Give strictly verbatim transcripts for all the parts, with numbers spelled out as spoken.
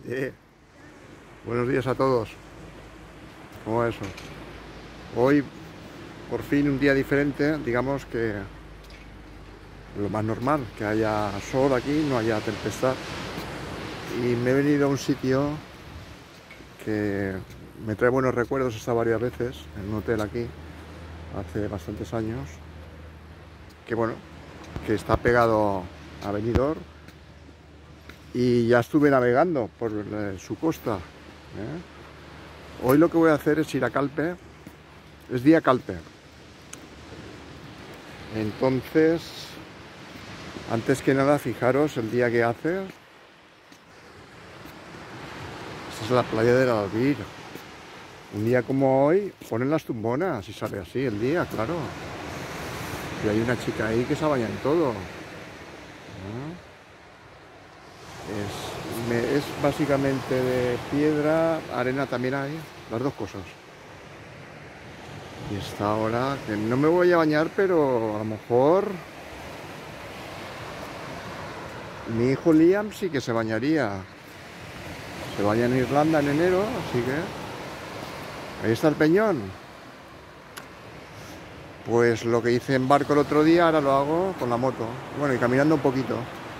Eh, buenos días a todos. ¿Cómo va eso? Hoy, por fin, un día diferente, digamos que lo más normal, que haya sol aquí, no haya tempestad. Y me he venido a un sitio que me trae buenos recuerdos, he estado varias veces en un hotel aquí, hace bastantes años, que bueno, que está pegado a Benidorm, y ya estuve navegando por eh, su costa. ¿eh? Hoy lo que voy a hacer es ir a Calpe, es día Calpe. Entonces, antes que nada, fijaros el día que hace. Esta es la playa del Albir. Un día como hoy ponen las tumbonas y sale así el día, claro. Y hay una chica ahí que se baña en todo. ¿no? Es, me, es básicamente de piedra, arena también hay, las dos cosas. Y esta ahora, que no me voy a bañar, pero a lo mejor mi hijo Liam sí que se bañaría. Se baña en Irlanda en enero, así que ahí está el peñón. Pues lo que hice en barco el otro día, ahora lo hago con la moto. Bueno, y caminando un poquito.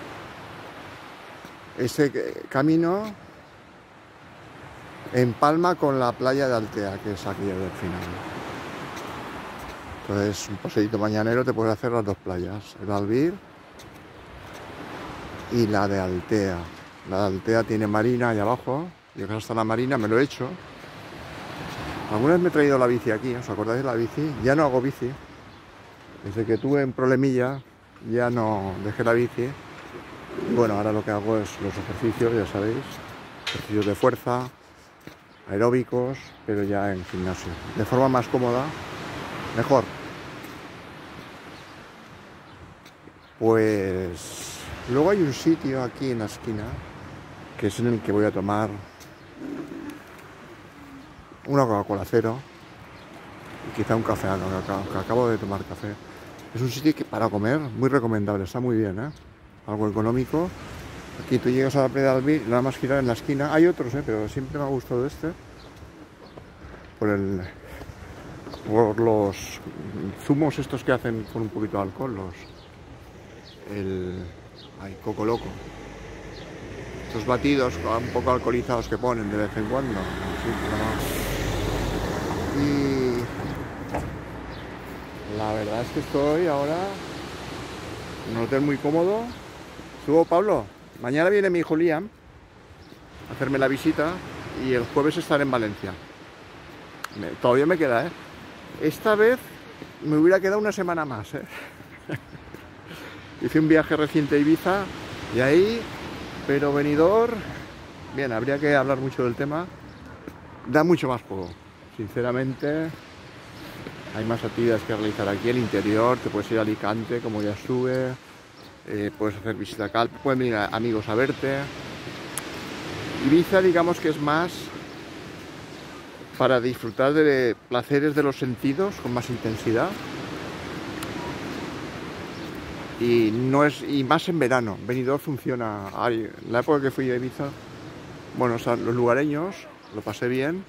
Ese camino empalma con la playa de Altea, que es aquí del final. Entonces, un paseíto mañanero te puedes hacer las dos playas, el Albir y la de Altea. La de Altea tiene marina ahí abajo, llegas hasta la marina, me lo he hecho. Alguna vez me he traído la bici aquí, ¿os acordáis de la bici? Ya no hago bici. Desde que tuve un problemilla, ya no dejé la bici. Y bueno, ahora lo que hago es los ejercicios, ya sabéis, ejercicios de fuerza, aeróbicos, pero ya en gimnasio. De forma más cómoda, mejor. Pues luego hay un sitio aquí en la esquina, que es en el que voy a tomar una Coca-Cola cero y quizá un café, que acabo de tomar café. Es un sitio que para comer, muy recomendable, está muy bien, ¿eh? Algo económico. Aquí tú llegas a la playa de Albir, nada más girar en la esquina. Hay otros, ¿eh? Pero siempre me ha gustado este. Por el, por los zumos estos que hacen con un poquito de alcohol, los el ay, Coco Loco. Estos batidos un poco alcoholizados que ponen de vez en cuando. Sí, y la verdad es que estoy ahora en un hotel muy cómodo. Subo, Pablo. Mañana viene mi hijo Liam a hacerme la visita y el jueves estaré en Valencia. Me, todavía me queda, ¿eh? Esta vez me hubiera quedado una semana más, ¿eh? Hice un viaje reciente a Ibiza y ahí, pero Benidorm, bien, habría que hablar mucho del tema. Da mucho más juego, sinceramente. Hay más actividades que realizar aquí, el interior, te puedes ir a Alicante, como ya estuve. Eh, puedes hacer visita a Calpe, pueden venir a, amigos a verte. Ibiza, digamos que es más para disfrutar de placeres de los sentidos con más intensidad, y no es y más en verano. Benidorm funciona. En la época que fui a Ibiza, bueno, o sea, los lugareños lo pasé bien.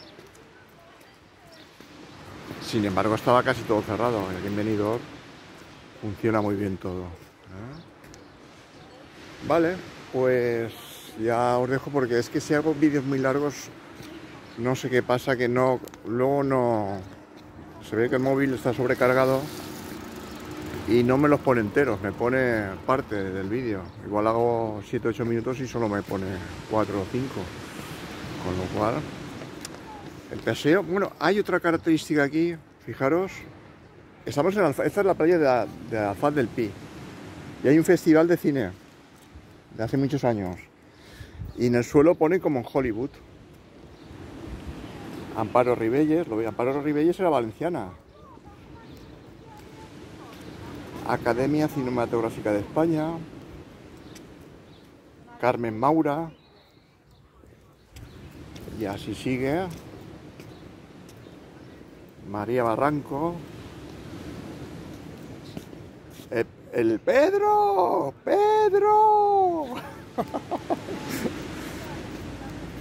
Sin embargo, estaba casi todo cerrado. Aquí en Benidorm funciona muy bien todo. ¿eh? Vale, pues ya os dejo, porque es que si hago vídeos muy largos, no sé qué pasa, que no, luego no, se ve que el móvil está sobrecargado y no me los pone enteros, me pone parte del vídeo. Igual hago siete u ocho minutos y solo me pone cuatro o cinco, con lo cual el paseo. Bueno, hay otra característica aquí, fijaros, estamos en Alfa, esta es la playa de, de Alfaz del Pi, y hay un festival de cine de hace muchos años, y en el suelo pone como en Hollywood Amparo Ribelles. Lo veo, Amparo Ribelles era valenciana. Academia Cinematográfica de España, Carmen Maura, y así sigue. María Barranco, el, el Pedro, Pedro.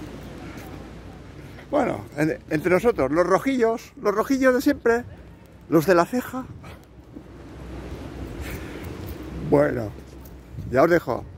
Bueno, en, entre nosotros, los rojillos, los rojillos de siempre, los de la ceja. Bueno, ya os dejo.